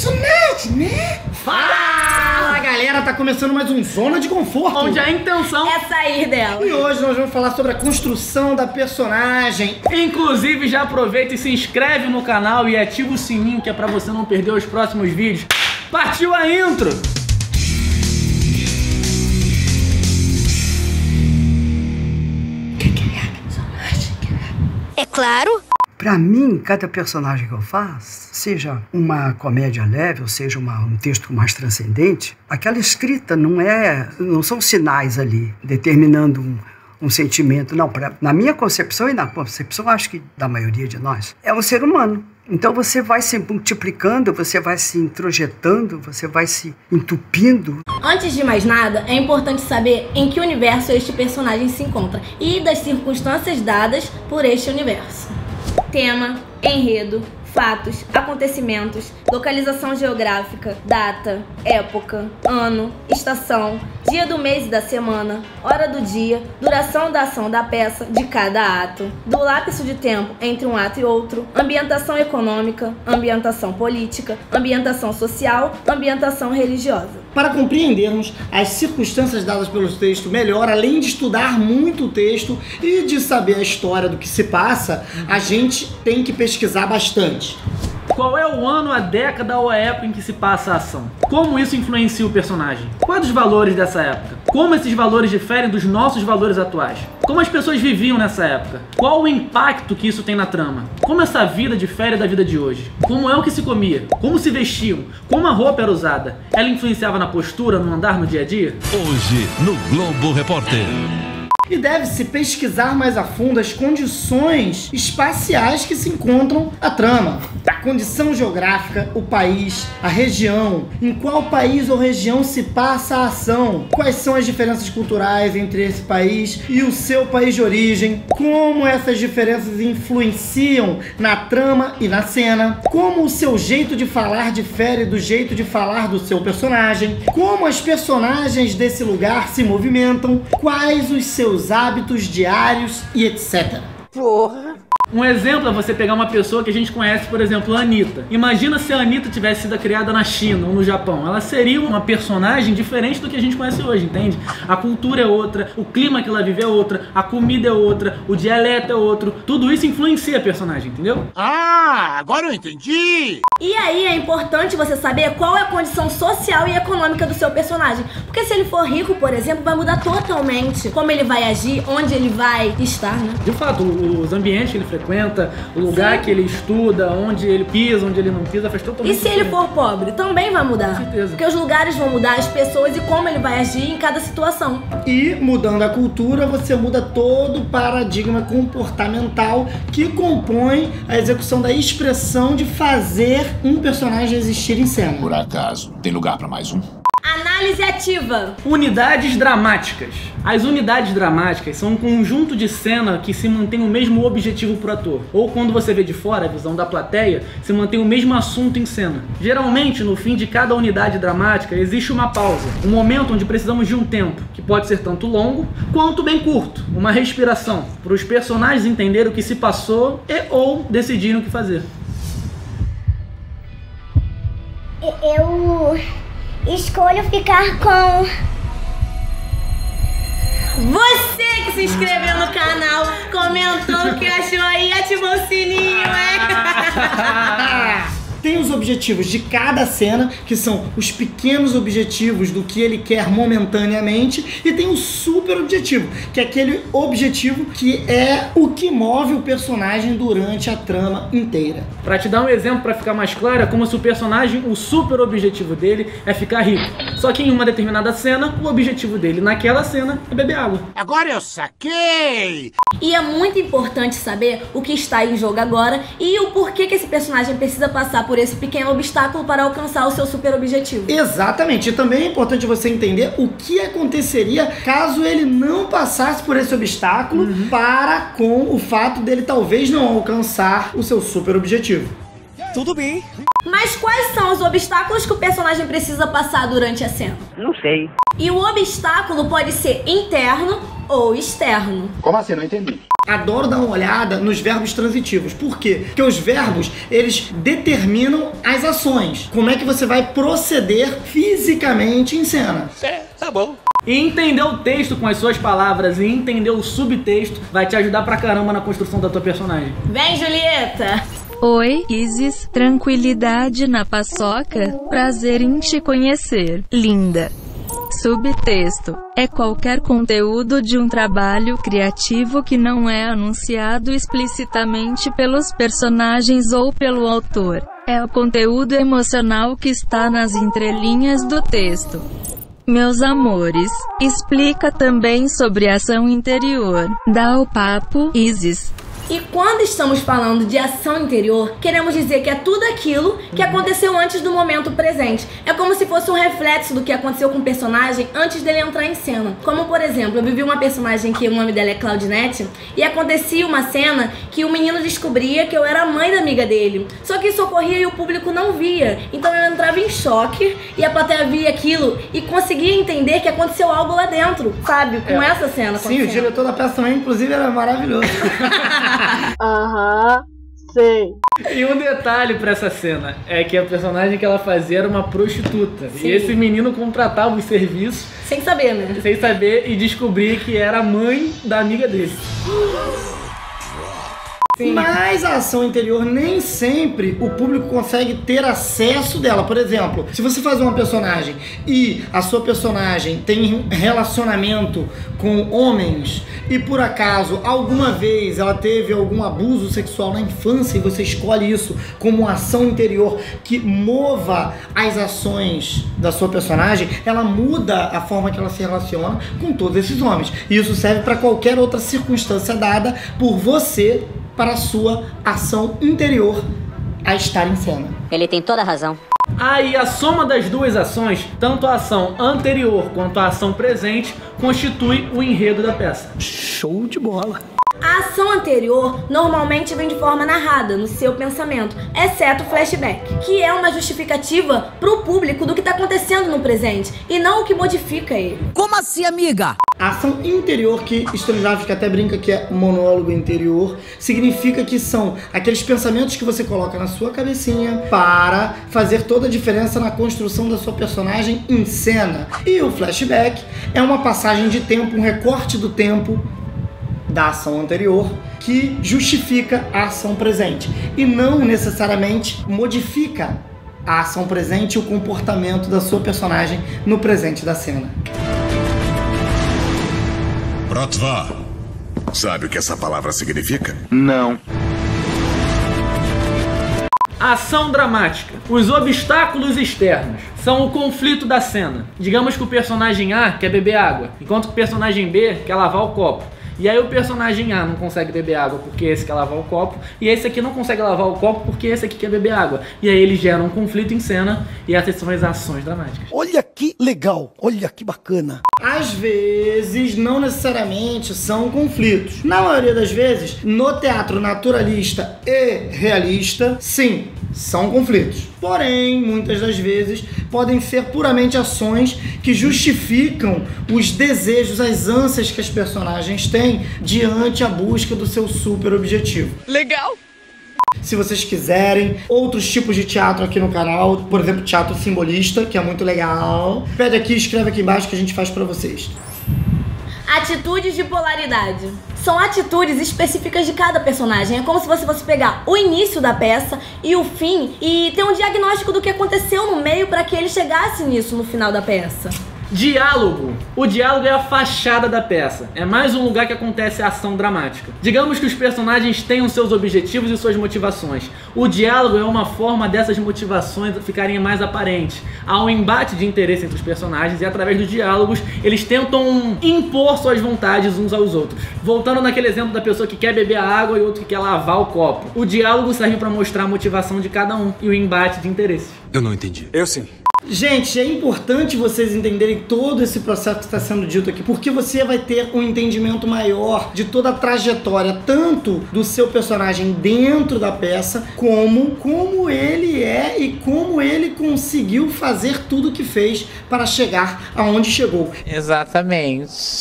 personagem, né? Fala, galera! Tá começando mais um Zona de Conforto, onde a intenção é sair dela. E hoje nós vamos falar sobre a construção da personagem. Inclusive, já aproveita e se inscreve no canal e ativa o sininho, que é pra você não perder os próximos vídeos. Partiu a intro! É claro. Pra mim, cada personagem que eu faço, seja uma comédia leve ou seja um texto mais transcendente, aquela escrita não são sinais ali determinando um sentimento. Não, na minha concepção e na concepção, acho que da maioria de nós, é um ser humano. Então você vai se multiplicando, você vai se introjetando, você vai se entupindo. Antes de mais nada, é importante saber em que universo este personagem se encontra e das circunstâncias dadas por este universo. Tema, enredo, fatos, acontecimentos, localização geográfica, data, época, ano, estação, dia do mês e da semana, hora do dia, duração da ação da peça, de cada ato, do lapso de tempo entre um ato e outro, ambientação econômica, ambientação política, ambientação social, ambientação religiosa. Para compreendermos as circunstâncias dadas pelo texto melhor, além de estudar muito o texto e de saber a história do que se passa, a gente tem que pesquisar bastante. Qual é o ano, a década ou a época em que se passa a ação? Como isso influencia o personagem? Quais os valores dessa época? Como esses valores diferem dos nossos valores atuais? Como as pessoas viviam nessa época? Qual o impacto que isso tem na trama? Como essa vida difere da vida de hoje? Como é o que se comia? Como se vestiam? Como a roupa era usada? Ela influenciava na postura, no andar, no dia a dia? Hoje, no Globo Repórter. E deve-se pesquisar mais a fundo as condições espaciais que se encontram a trama. A condição geográfica, o país, a região, em qual país ou região se passa a ação, quais são as diferenças culturais entre esse país e o seu país de origem, como essas diferenças influenciam na trama e na cena, como o seu jeito de falar difere do jeito de falar do seu personagem, como as personagens desse lugar se movimentam, quais os seus hábitos diários e etc. Porra! Um exemplo é você pegar uma pessoa que a gente conhece, por exemplo, a Anitta. Imagina se a Anitta tivesse sido criada na China ou no Japão. Ela seria uma personagem diferente do que a gente conhece hoje, entende? A cultura é outra, o clima que ela vive é outra, a comida é outra, o dialeto é outro. Tudo isso influencia a personagem, entendeu? Ah, agora eu entendi! E aí é importante você saber qual é a condição social e econômica do seu personagem. Porque se ele for rico, por exemplo, vai mudar totalmente como ele vai agir, onde ele vai estar, né? De fato, os ambientes que ele frequenta, o lugar que ele estuda, onde ele pisa, onde ele não pisa, faz totalmente diferente. E se ele for pobre, também vai mudar. Com certeza. Porque os lugares vão mudar, as pessoas e como ele vai agir em cada situação. E mudando a cultura, você muda todo o paradigma comportamental que compõe a execução da expressão de fazer um personagem existir em cena. Por acaso, tem lugar para mais um? Análise ativa. Unidades dramáticas. As unidades dramáticas são um conjunto de cena que se mantém o mesmo objetivo pro ator. Ou quando você vê de fora, a visão da plateia, se mantém o mesmo assunto em cena. Geralmente, no fim de cada unidade dramática, existe uma pausa. Um momento onde precisamos de um tempo, que pode ser tanto longo quanto bem curto. Uma respiração, para os personagens entenderem o que se passou e ou decidirem o que fazer. Eu escolho ficar com você que se inscreveu no canal, comentou o que achou aí, ativou o sininho, Tem os objetivos de cada cena, que são os pequenos objetivos do que ele quer momentaneamente, e tem o super objetivo, que é aquele objetivo que é o que move o personagem durante a trama inteira. Pra te dar um exemplo, pra ficar mais claro, é como se o personagem, o super objetivo dele é ficar rico. Só que em uma determinada cena, o objetivo dele naquela cena é beber água. Agora eu saquei! E é muito importante saber o que está em jogo agora e o porquê que esse personagem precisa passar por esse pequeno obstáculo para alcançar o seu super objetivo. Exatamente, e também é importante você entender o que aconteceria caso ele não passasse por esse obstáculo para com o fato dele talvez não alcançar o seu super objetivo. Tudo bem. Mas quais são os obstáculos que o personagem precisa passar durante a cena? Não sei. E o obstáculo pode ser interno ou externo. Como assim? Não entendi. adoro dar uma olhada nos verbos transitivos. Por quê? Porque os verbos, eles determinam as ações. Como é que você vai proceder fisicamente em cena. Tá bom. E entender o texto com as suas palavras e entender o subtexto vai te ajudar pra caramba na construção da tua personagem. Vem, Julieta! Oi, Isis. Tranquilidade na paçoca? Prazer em te conhecer, linda. Subtexto: é qualquer conteúdo de um trabalho criativo que não é anunciado explicitamente pelos personagens ou pelo autor. É o conteúdo emocional que está nas entrelinhas do texto. Meus amores, explica também sobre ação interior. Dá o papo, Isis. E quando estamos falando de ação interior, queremos dizer que é tudo aquilo que aconteceu antes do momento presente. É como se fosse um reflexo do que aconteceu com o personagem antes dele entrar em cena. Como, por exemplo, eu vivi uma personagem que o nome dela é Claudinette, e acontecia uma cena que o menino descobria que eu era a mãe da amiga dele. Só que isso ocorria e o público não via. Então eu entrava em choque e a plateia via aquilo e conseguia entender que aconteceu algo lá dentro, sabe? Com essa cena acontecendo. Sim, o diretor da peça também, inclusive, era maravilhoso. Aham, sei. E um detalhe pra essa cena é que a personagem que ela fazia era uma prostituta. Sim. E esse menino contratava os serviços Sem saber, né? sem saber e descobrir que era a mãe da amiga dele. Sim. Mas a ação interior nem sempre o público consegue ter acesso dela. Por exemplo, se você faz uma personagem e a sua personagem tem relacionamento com homens e por acaso alguma vez ela teve algum abuso sexual na infância e você escolhe isso como uma ação interior que mova as ações da sua personagem, ela muda a forma que ela se relaciona com todos esses homens. E isso serve para qualquer outra circunstância dada por você para a sua ação interior a estar em cena. Ele tem toda a razão. Aí a soma das duas ações, tanto a ação anterior quanto a ação presente, constitui o enredo da peça. Show de bola! A ação anterior normalmente vem de forma narrada no seu pensamento, exceto o flashback, que é uma justificativa pro público do que tá acontecendo no presente, e não o que modifica ele. Como assim, amiga? A ação interior, que Stanislavski até brinca que é monólogo interior, significa que são aqueles pensamentos que você coloca na sua cabecinha para fazer toda a diferença na construção da sua personagem em cena. E o flashback é uma passagem de tempo, um recorte do tempo da ação anterior que justifica a ação presente e não necessariamente modifica a ação presente e o comportamento da sua personagem no presente da cena. Bratva, sabe o que essa palavra significa? Não. Ação dramática. Os obstáculos externos são o conflito da cena. Digamos que o personagem A quer beber água, enquanto que o personagem B quer lavar o copo. E aí o personagem A não consegue beber água porque esse quer lavar o copo, e esse aqui não consegue lavar o copo porque esse aqui quer beber água. E aí eles geram um conflito em cena, e essas são as ações dramáticas. Olha que legal, olha que bacana. Às vezes, não necessariamente são conflitos. Na maioria das vezes, no teatro naturalista e realista, sim, são conflitos. Porém, muitas das vezes, podem ser puramente ações que justificam os desejos, as ânsias que as personagens têm diante a busca do seu super objetivo. Legal! Se vocês quiserem outros tipos de teatro aqui no canal, por exemplo, teatro simbolista, que é muito legal, pede aqui, escreve aqui embaixo que a gente faz pra vocês. Atitudes de polaridade. São atitudes específicas de cada personagem. É como se você fosse pegar o início da peça e o fim e ter um diagnóstico do que aconteceu no meio para que ele chegasse nisso no final da peça. Diálogo. O diálogo é a fachada da peça. É mais um lugar que acontece a ação dramática. Digamos que os personagens tenham seus objetivos e suas motivações. O diálogo é uma forma dessas motivações ficarem mais aparentes. Há um embate de interesse entre os personagens e através dos diálogos eles tentam impor suas vontades uns aos outros. Voltando naquele exemplo da pessoa que quer beber a água e outro que quer lavar o copo. O diálogo serve para mostrar a motivação de cada um e o embate de interesses. Eu não entendi. Eu sim. Gente, é importante vocês entenderem todo esse processo que está sendo dito aqui, porque você vai ter um entendimento maior de toda a trajetória, tanto do seu personagem dentro da peça, como ele é e como ele conseguiu fazer tudo o que fez para chegar aonde chegou. Exatamente.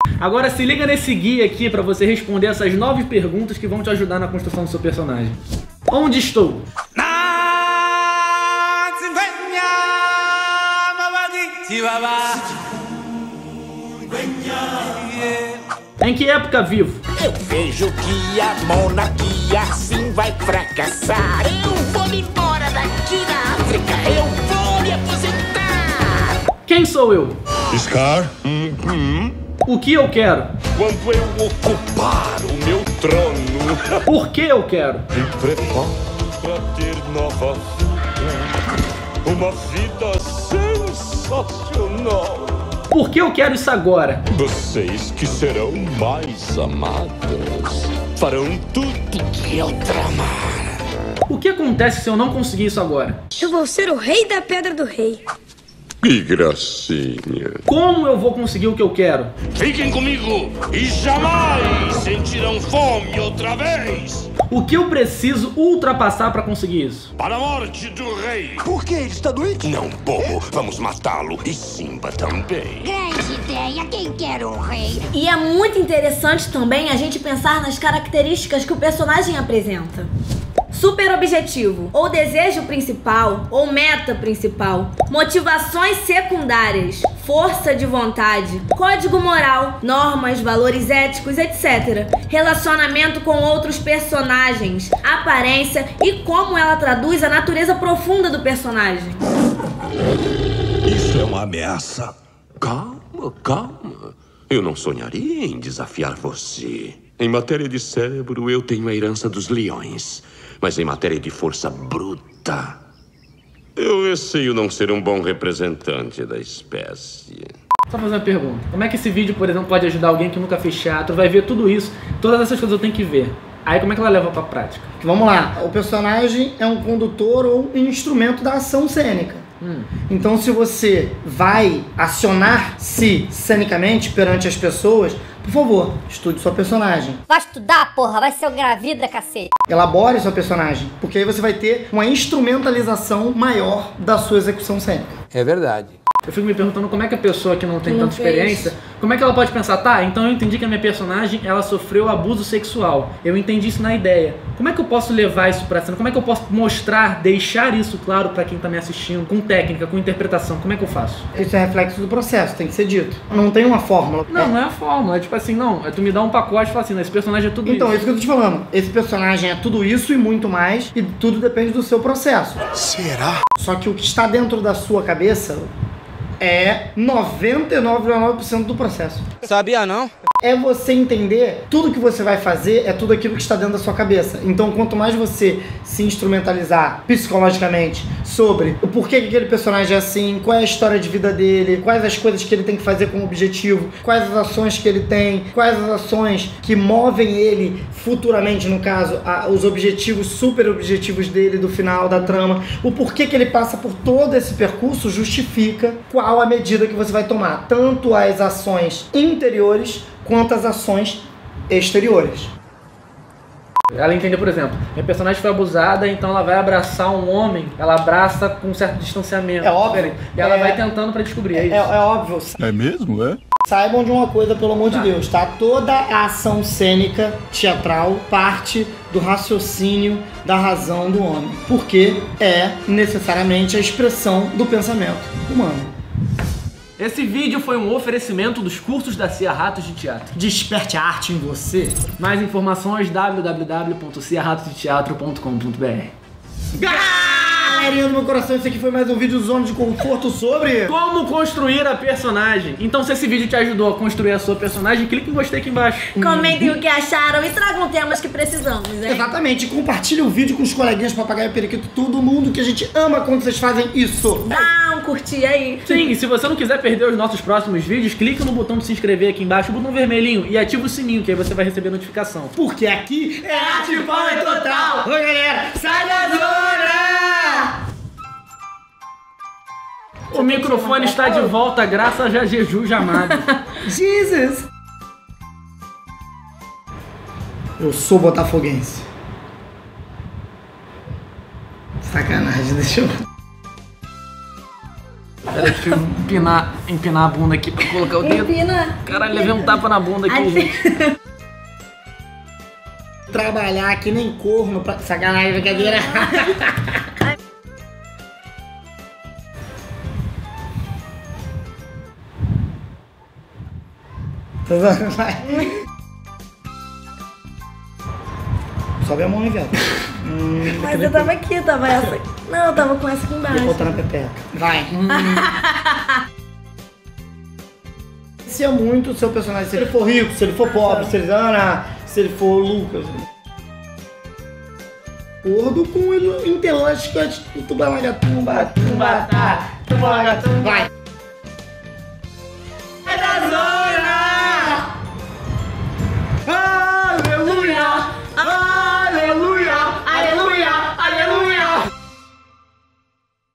Agora se liga nesse guia aqui pra você responder essas 9 perguntas que vão te ajudar na construção do seu personagem. Onde estou? Em que época vivo? Eu vejo que a monarquia assim vai fracassar. Eu vou me embora daqui da África. Eu vou me aposentar. Quem sou eu? Scar? O que eu quero? Quando eu ocupar o meu trono. Por que eu quero? Me preparo pra ter nova vida. Uma vida sensacional. Por que eu quero isso agora? Vocês que serão mais amadas farão tudo que eu tramar. O que acontece se eu não conseguir isso agora? Eu vou ser o rei da Pedra do Rei. Que gracinha. Como eu vou conseguir o que eu quero? Fiquem comigo e jamais sentirão fome outra vez. O que eu preciso ultrapassar para conseguir isso? Para a morte do rei. Por que? Ele está doente? Não, bobo. Vamos matá-lo. E Simba também. Grande ideia, quem quer um rei? E é muito interessante também a gente pensar nas características que o personagem apresenta. Super objetivo, ou desejo principal, ou meta principal, motivações secundárias, força de vontade, código moral, normas, valores éticos, etc. Relacionamento com outros personagens, aparência e como ela traduz a natureza profunda do personagem. Isso é uma ameaça. Calma, calma. Eu não sonharia em desafiar você. Em matéria de cérebro, eu tenho a herança dos leões. Mas em matéria de força bruta, eu receio não ser um bom representante da espécie. Só fazer uma pergunta. Como é que esse vídeo, por exemplo, pode ajudar alguém que nunca fez teatro, vai ver tudo isso, todas essas coisas eu tenho que ver. Aí como é que ela leva pra prática? Vamos lá. O personagem é um condutor ou um instrumento da ação cênica. Então se você vai acionar-se cenicamente perante as pessoas, por favor, estude sua personagem. Vai estudar, porra, vai ser o Gravida, cacete. Elabore sua personagem, porque aí você vai ter uma instrumentalização maior da sua execução cênica. É verdade. Eu fico me perguntando como é que a pessoa que não tem tanta experiência, como é que ela pode pensar, tá, então eu entendi que a minha personagem, ela sofreu abuso sexual. Eu entendi isso na ideia. Como é que eu posso levar isso pra cena? Como é que eu posso mostrar, deixar isso claro pra quem tá me assistindo, com técnica, com interpretação? Como é que eu faço? Isso é reflexo do processo, tem que ser dito. Não tem uma fórmula. Não, não é a fórmula. É tipo assim, não, é tu me dá um pacote e fala assim, esse personagem é tudo então, isso. Isso que eu tô te falando. Esse personagem é tudo isso e muito mais, e tudo depende do seu processo. Será? Só que o que está dentro da sua cabeça é 99,9% do processo. Sabia não? É você entender tudo que você vai fazer, é tudo aquilo que está dentro da sua cabeça. Então, quanto mais você se instrumentalizar psicologicamente sobre o porquê que aquele personagem é assim, qual é a história de vida dele, quais as coisas que ele tem que fazer como objetivo, quais as ações que ele tem, quais as ações que movem ele futuramente, no caso, os objetivos, super objetivos dele do final da trama, o porquê que ele passa por todo esse percurso justifica qual a medida que você vai tomar, tanto as ações interiores quanto as ações exteriores. Ela entendeu, por exemplo, minha personagem foi abusada, então ela vai abraçar um homem, ela abraça com um certo distanciamento. É óbvio. E ela vai tentando pra descobrir, é isso? É óbvio. É mesmo, é? Saibam de uma coisa, pelo amor de Deus, tá? Toda a ação cênica, teatral, parte do raciocínio, da razão do homem. Porque é necessariamente a expressão do pensamento humano. Esse vídeo foi um oferecimento dos cursos da Cia Ratos de Teatro. Desperte a arte em você. Mais informações www.ciarratosdeteatro.com.br. Galerinha do meu coração, esse aqui foi mais um vídeo zona de conforto sobre como construir a personagem. Então, se esse vídeo te ajudou a construir a sua personagem, clique em gostei aqui embaixo. Comentem o que acharam e tragam temas que precisamos, hein? Exatamente, compartilhe o vídeo com os coleguinhas, papagaio, periquito, todo mundo, que a gente ama quando vocês fazem isso. Dá um curtir aí. Sim, e se você não quiser perder os nossos próximos vídeos, clique no botão de se inscrever aqui embaixo, o botão vermelhinho, e ativa o sininho, que aí você vai receber notificação. Porque aqui é arte power total. Oi, galera, sai da zona! O microfone está de volta graças a Jesus amado. Jesus! Eu sou botafoguense. Sacanagem, deixa eu... Peraí, deixa eu empinar a bunda aqui pra colocar o dedo. Empina. Caralho, levei um tapa na bunda aqui, gente. Trabalhar que nem corno pra... Sacanagem, brincadeira. Sobe a mão, hein, viado. Mas eu tava aqui, tava essa. Não, eu tava com essa aqui embaixo. Vou botar na pepeca. Vai. Se é muito o seu personagem, se ele for rico, se ele for pobre, se ele se ele for Lucas. Acordo com o intelecto do Tubalagatumba, vai.